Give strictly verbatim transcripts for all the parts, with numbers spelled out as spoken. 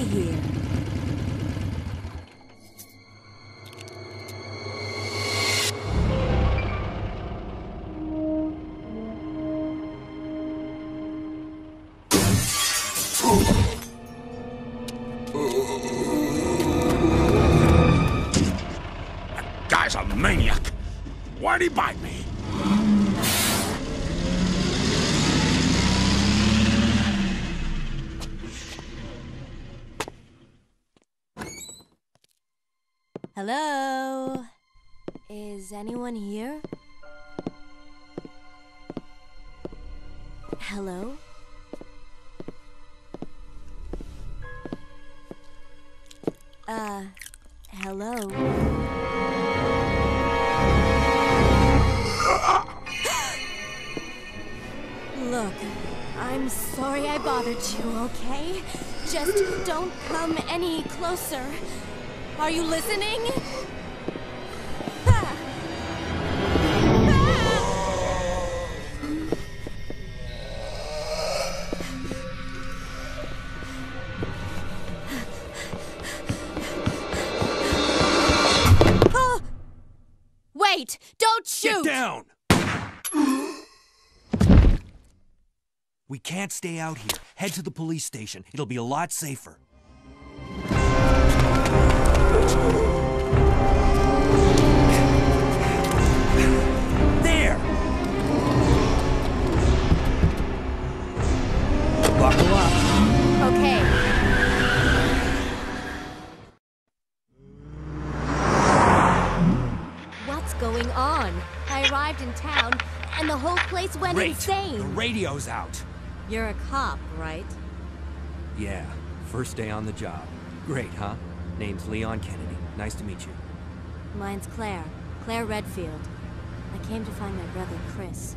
stay here. That guy's a maniac. Why'd he bite me? Hello? Is anyone here? Hello? Uh, hello? Look, I'm sorry I bothered you, okay? Just don't come any closer. Are you listening? Ah. Ah. Wait! Don't shoot! Get down! We can't stay out here. Head to the police station. It'll be a lot safer. There! Buckle up. Okay. What's going on? I arrived in town, and the whole place went Great. insane. The radio's out. You're a cop, right? Yeah, first day on the job. Great, huh? Name's Leon Kennedy. Nice to meet you. Mine's Claire. Claire Redfield. I came to find my brother, Chris.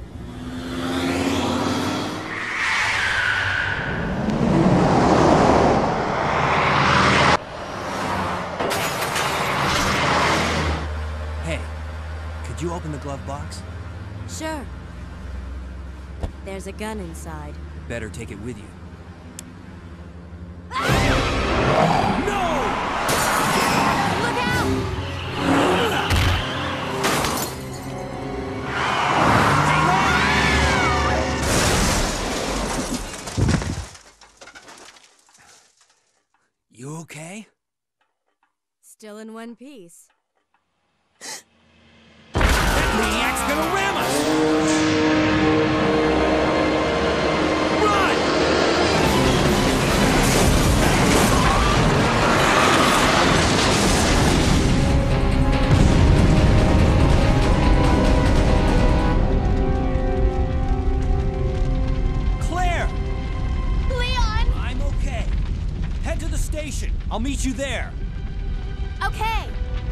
Hey, could you open the glove box? Sure. There's a gun inside. Better take it with you. No! Look out! You okay? Still in one piece. That maniac's gonna ram us! I'll meet you there. Okay.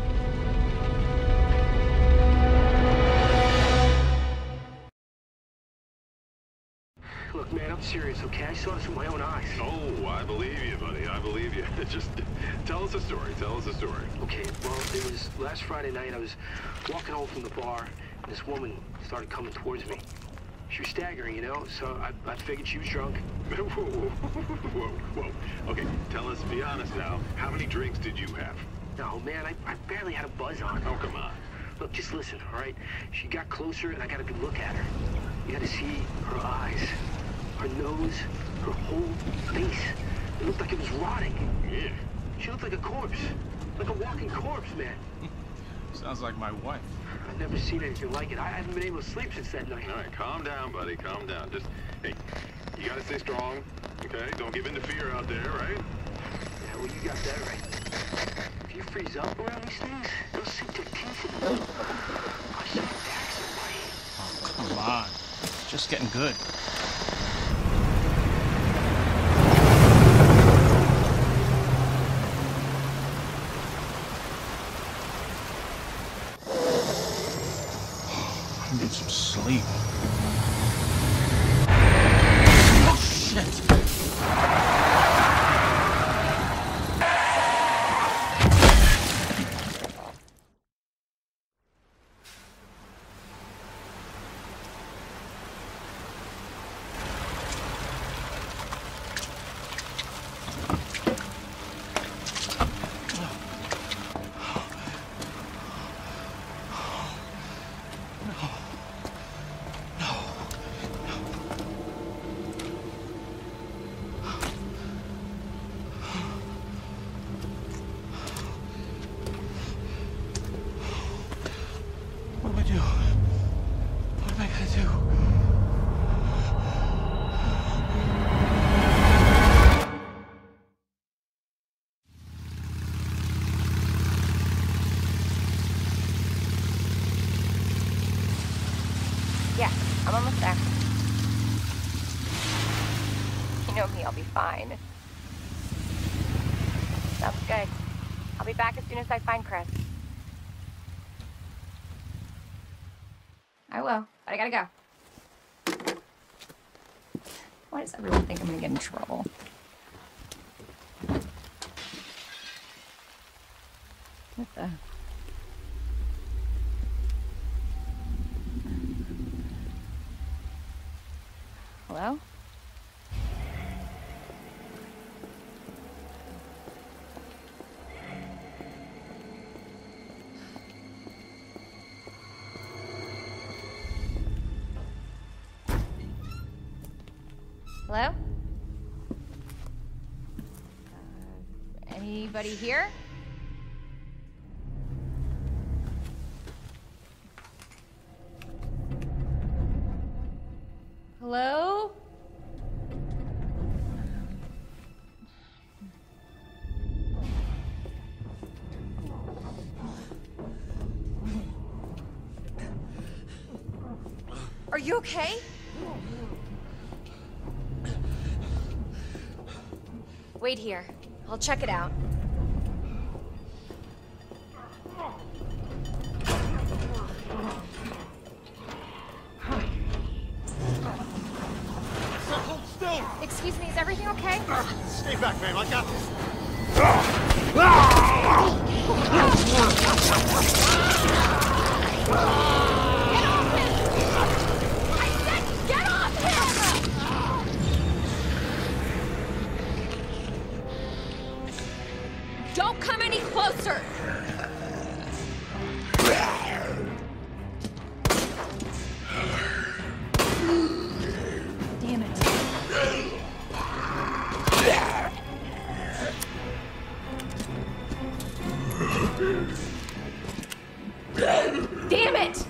Look, man, I'm serious, okay? I saw this with my own eyes. Oh, I believe you, buddy. I believe you. Just tell us a story. Tell us a story. Okay, well, it was last Friday night. I was walking home from the bar, and this woman started coming towards me. She was staggering, you know, so I, I figured she was drunk. Whoa, whoa, whoa, whoa. Okay, tell us, be honest now. How many drinks did you have? No, man, I, I barely had a buzz on. Oh, come on. Look, just listen, all right? She got closer, and I got a good look at her. You had to see her eyes, her nose, her whole face. It looked like it was rotting. Yeah. She looked like a corpse. Like a walking corpse, man. Sounds like my wife. I've never seen anything like it. I haven't been able to sleep since that night. All right, calm down, buddy. Calm down. Just, hey, you gotta stay strong, okay? Don't give in to fear out there, right? Yeah, well, you got that right. If you freeze up around these things, they'll sink their teeth in them. I should attack somebody. Oh, come on. It's just getting good. I need some sleep. Oh, shit! Yeah, I'm almost there. You know me, I'll be fine. Sounds good. I'll be back as soon as I find Chris. I will, but I gotta go. Why does everyone think I'm gonna get in trouble? What the? Hello? Hello? Uh, anybody here? Hello? Are you okay? Wait here. I'll check it out. Hold still! Excuse me, is everything okay? Stay back, ma'am. I got this. Get off him! I said get off him! Don't come any closer! Damn it. Damn it!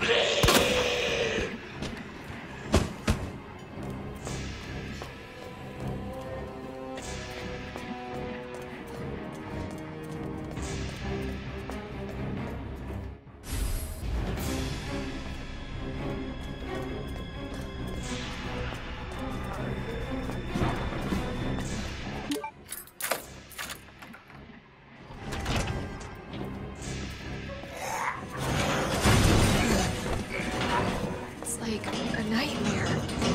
It's like a nightmare.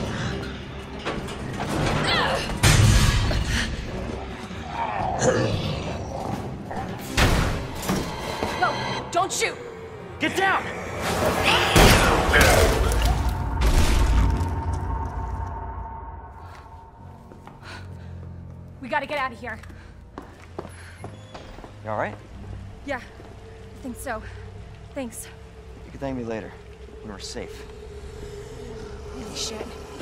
No, don't shoot! Get down! We gotta get out of here. You alright? Yeah, I think so. Thanks. You can thank me later, when we're safe. Holy shit.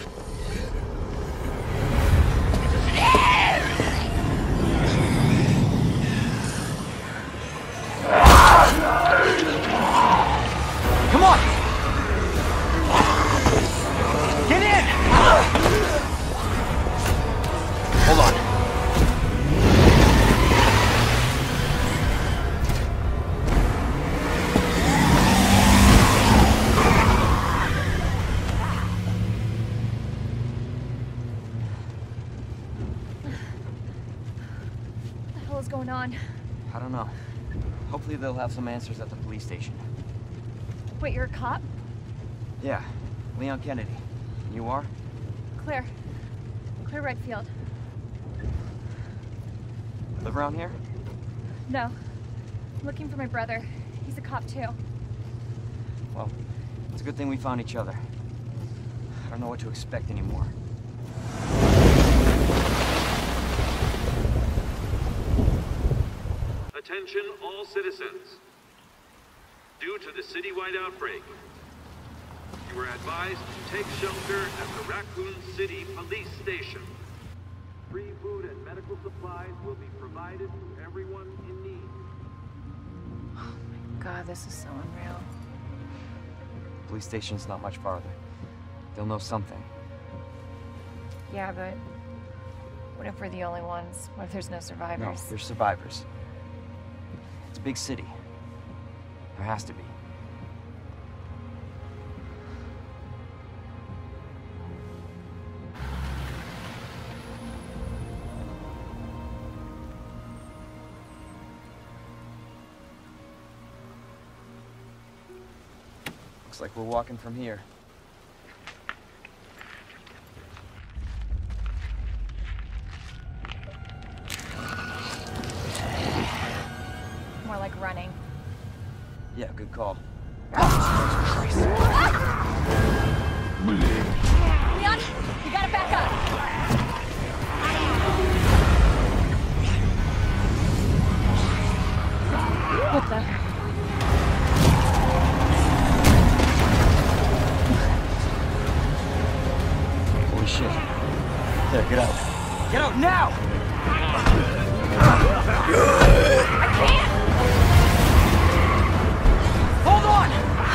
Come on! Get in! Hold on. What the hell is going on? I don't know. Hopefully they'll have some answers at the police station. Wait, you're a cop? Yeah, Leon Kennedy. You are? Claire. Claire Redfield. Live around here? No. I'm looking for my brother. He's a cop too. Well, it's a good thing we found each other. I don't know what to expect anymore. Attention all citizens. Due to the citywide outbreak, you are advised to take shelter at the Raccoon City Police Station. Free food and medical supplies will be provided to everyone in need. Oh my god, this is so unreal. Police station's not much farther. They'll know something. Yeah, but what if we're the only ones? What if there's no No, survivors? there's survivors. It's a big city. There has to be. Looks like we're walking from here. More like running. Yeah, good call. Leon, you gotta back up. What the? Holy shit. There, get out. Get out now! I can't! Hold on!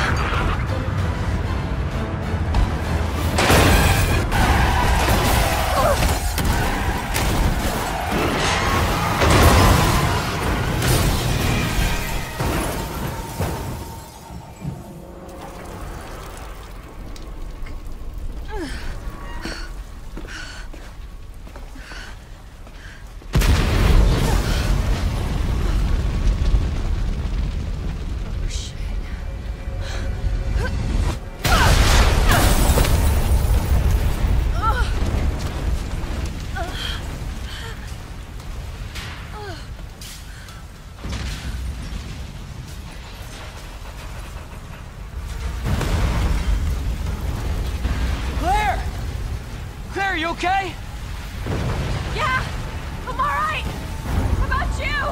Are you okay? Yeah, I'm all right. How about you?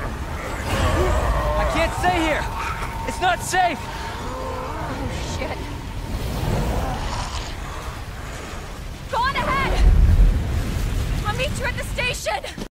I can't stay here. It's not safe. Oh, shit. Go on ahead. I'll meet you at the station.